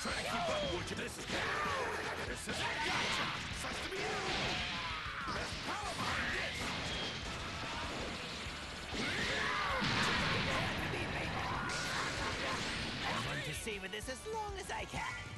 Try to keep up, would you? This is gotcha! Sucks to be you! There's power behind this! I want to savor this as long as I can.